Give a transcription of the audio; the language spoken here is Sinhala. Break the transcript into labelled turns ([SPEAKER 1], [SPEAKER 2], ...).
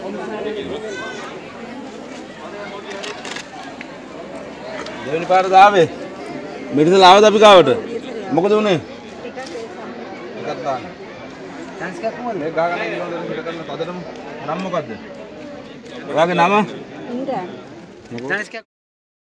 [SPEAKER 1] දෙවෙනි පාරද ආවේ? මෙතන ආවද අපි ගාවට? මොකද උනේ? එකක් දාන්න. chance එකක් කොහොමද? මේක ගා ගන්න ඉන්නවද පිට කරන තදටම නම් මොකද්ද? ඔයාගේ නම? ඉන්ද්‍රා. chance එකක්